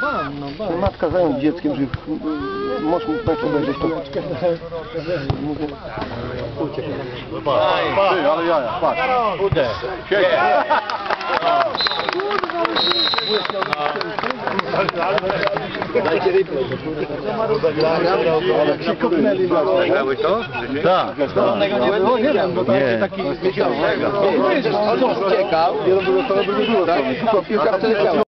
Matka zająć dzieckiem, że możesz mi mecz obejrzeć to. Mówię. Ty, ale jaja, patrz. Siedź. Dajcie replay. Ale się kopnęli. Nagrałeś to? Tak. Nie wiem, bo to jest taki miesiąc. On uciekał. To by nie było.